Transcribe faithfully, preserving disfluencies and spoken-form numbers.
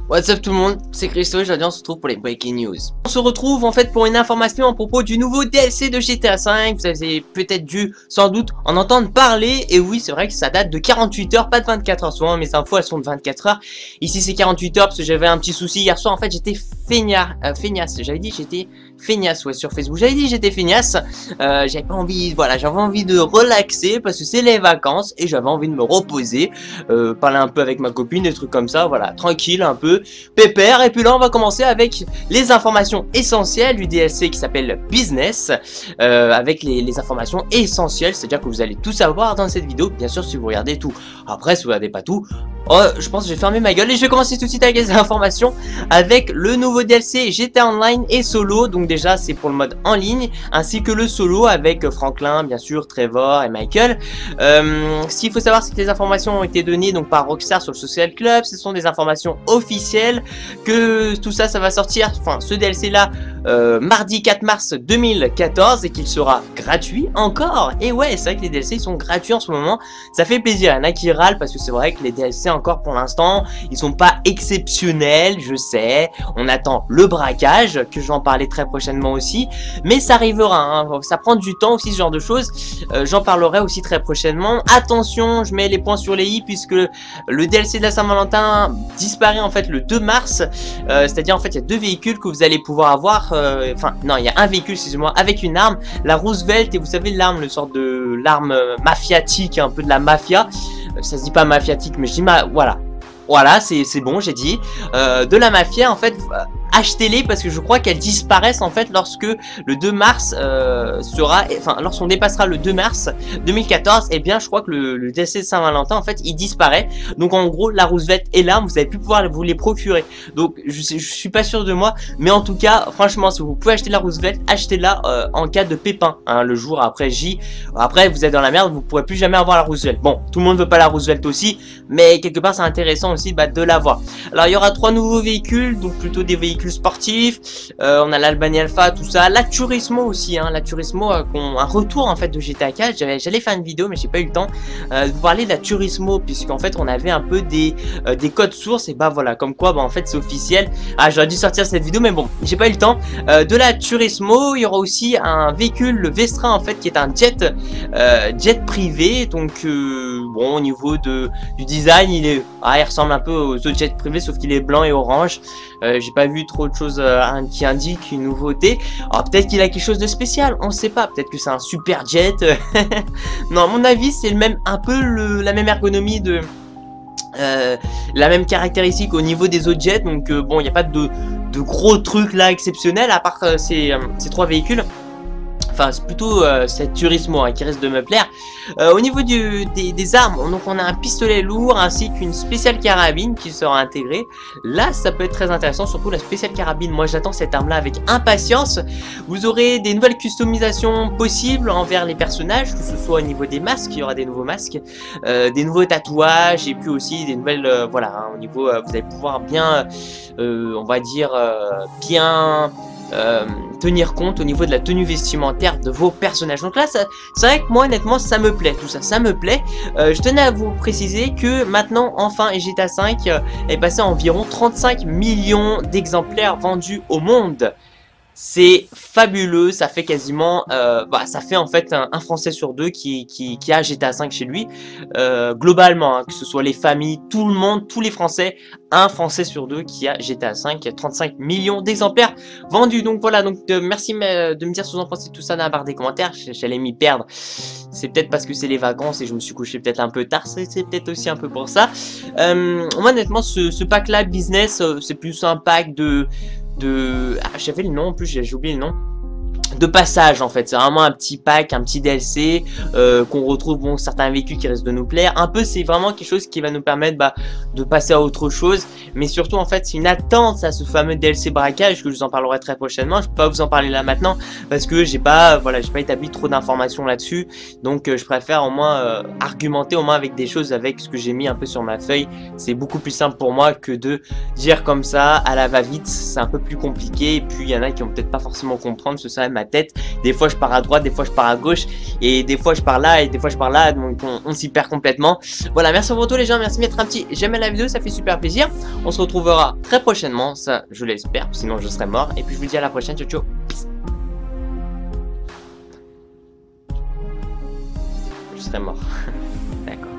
What's up tout le monde, c'est Christo et aujourd'hui on se retrouve pour les Breaking News. On se retrouve en fait pour une information à propos du nouveau D L C de G T A cinq. Vous avez peut-être dû sans doute en entendre parler. Et oui, c'est vrai que ça date de quarante-huit heures, pas de vingt-quatre heures. Souvent mes infos elles sont de vingt-quatre heures. Ici c'est quarante-huit heures parce que j'avais un petit souci hier soir. En fait j'étais feignasse, euh, feignasse. J'avais dit j'étais feignasse ouais sur Facebook. J'avais dit j'étais feignasse. Euh, j'avais pas envie, voilà, j'avais envie de relaxer parce que c'est les vacances et j'avais envie de me reposer. Euh, parler un peu avec ma copine, des trucs comme ça, voilà, tranquille un peu. Pépère. Et puis là on va commencer avec les informations essentielles du D L C qui s'appelle Business, euh, avec les, les informations essentielles, c'est-à-dire que vous allez tout savoir dans cette vidéo, bien sûr si vous regardez tout. Après si vous regardez pas tout, oh, je pense que je vais fermer ma gueule et je vais commencer tout de suite avec les informations avec le nouveau D L C G T A Online et Solo. Donc déjà c'est pour le mode en ligne ainsi que le solo avec Franklin, bien sûr, Trevor et Michael. Euh, ce qu'il faut savoir c'est que les informations ont été données donc par Rockstar sur le Social Club, ce sont des informations officielles, que tout ça ça va sortir, enfin ce D L C là euh, mardi quatre mars deux mille quatorze et qu'il sera gratuit encore. Et ouais, c'est vrai que les D L C ils sont gratuits en ce moment, ça fait plaisir. Il y en a qui râlent parce que c'est vrai que les D L C encore pour l'instant ils sont pas exceptionnels, je sais, on attend le braquage que je vais en parler très prochainement aussi, mais ça arrivera, hein. Ça prend du temps aussi ce genre de choses, euh, j'en parlerai aussi très prochainement. Attention, je mets les points sur les i puisque le D L C de la Saint-Valentin disparaît en fait le deux mars, euh, c'est à dire en fait il y a deux véhicules que vous allez pouvoir avoir, euh, enfin non il y a un véhicule excusez-moi avec une arme, la Roosevelt, et vous savez l'arme, le sort de l'arme euh, mafiatique, un peu de la mafia, euh, ça se dit pas mafiatique mais je dis ma, voilà. Voilà, c'est bon, j'ai dit. Euh, de la mafia, en fait, euh, achetez-les parce que je crois qu'elles disparaissent en fait lorsque le deux mars euh, sera, enfin, lorsqu'on dépassera le deux mars deux mille quatorze, et eh bien, je crois que le, le D L C de Saint-Valentin, en fait, il disparaît. Donc, en gros, la Roosevelt et l'arme, vous avez pu pouvoir vous les procurer. Donc, je, sais, je suis pas sûr de moi, mais en tout cas, franchement, si vous pouvez acheter la Roosevelt, achetez-la euh, en cas de pépin, hein, le jour après J. Après, vous êtes dans la merde, vous pourrez plus jamais avoir la Roosevelt. Bon, tout le monde veut pas la Roosevelt aussi, mais quelque part, c'est intéressant aussi bah, de l'avoir. Alors il y aura trois nouveaux véhicules, donc plutôt des véhicules sportifs. Euh, on a l'Albany Alpha, tout ça, la Turismo aussi, hein, la Turismo, euh, un retour en fait de G T A quatre. J'allais faire une vidéo mais j'ai pas eu le temps euh, de vous parler de la Turismo puisqu'en fait on avait un peu des, euh, des codes sources et bah voilà, comme quoi bah en fait c'est officiel. Ah, j'aurais dû sortir cette vidéo mais bon, j'ai pas eu le temps. Euh, de la Turismo, il y aura aussi un véhicule, le Vestra en fait, qui est un jet, euh, jet privé. Donc euh, bon, au niveau de du design, il est, ah, il ressemble un peu aux autres jets privés sauf qu'il est blanc et orange. Euh, j'ai pas vu trop de choses euh, qui indiquent une nouveauté. Alors peut-être qu'il a quelque chose de spécial, on sait pas, peut-être que c'est un super jet. Non, à mon avis c'est le même, un peu le, la même ergonomie de euh, la même caractéristique au niveau des autres jets. Donc euh, bon, il n'y a pas de, de gros trucs là exceptionnels à part euh, ces, euh, ces trois véhicules. Enfin, c'est plutôt euh, cette Turismo hein, qui risque de me plaire. Euh, au niveau du, des, des armes, donc on a un pistolet lourd ainsi qu'une spéciale carabine qui sera intégrée. Là, ça peut être très intéressant, surtout la spéciale carabine. Moi, j'attends cette arme-là avec impatience. Vous aurez des nouvelles customisations possibles envers les personnages, que ce soit au niveau des masques, il y aura des nouveaux masques, euh, des nouveaux tatouages et puis aussi des nouvelles, euh, voilà, hein, au niveau, euh, vous allez pouvoir bien, euh, on va dire, euh, bien... Euh, tenir compte au niveau de la tenue vestimentaire de vos personnages. Donc là, c'est vrai que moi, honnêtement, ça me plaît. Tout ça, ça me plaît. Euh, je tenais à vous préciser que maintenant, enfin, G T A cinq euh, est passé à environ trente-cinq millions d'exemplaires vendus au monde. C'est fabuleux, ça fait quasiment, euh, bah, ça fait en fait un, un Français sur deux qui, qui, qui a G T A cinq chez lui, euh, globalement, hein, que ce soit les familles, tout le monde, tous les Français, un Français sur deux qui a G T A cinq, il y a trente-cinq millions d'exemplaires vendus. Donc voilà, donc euh, merci de me dire ce que vous en pensez de tout ça dans la barre des commentaires, j'allais m'y perdre, c'est peut-être parce que c'est les vacances et je me suis couché peut-être un peu tard, c'est peut-être aussi un peu pour ça. Euh, moi honnêtement, ce, ce pack là, business, euh, c'est plus un pack de... de... Ah, j'avais le nom en plus, j'ai oublié le nom. De passage en fait, c'est vraiment un petit pack, un petit D L C euh, qu'on retrouve, bon, certains véhicules qui risquent de nous plaire. Un peu, c'est vraiment quelque chose qui va nous permettre bah, de passer à autre chose. Mais surtout, en fait, c'est une attente à ce fameux D L C braquage que je vous en parlerai très prochainement. Je peux pas vous en parler là maintenant parce que j'ai pas, voilà, j'ai pas établi trop d'informations là-dessus. Donc, euh, je préfère au moins euh, argumenter au moins avec des choses, avec ce que j'ai mis un peu sur ma feuille. C'est beaucoup plus simple pour moi que de dire comme ça à la va-vite. C'est un peu plus compliqué. Et puis, il y en a qui vont peut-être pas forcément comprendre, parce que ça ma tête. Des fois je pars à droite, des fois je pars à gauche, et des fois je pars là, et des fois je pars là, donc on, on s'y perd complètement. Voilà, merci pour tout les gens, merci de mettre un petit j'aime à la vidéo, ça fait super plaisir. On se retrouvera très prochainement, ça je l'espère, sinon je serai mort. Et puis je vous dis à la prochaine, ciao ciao. Je serai mort. D'accord.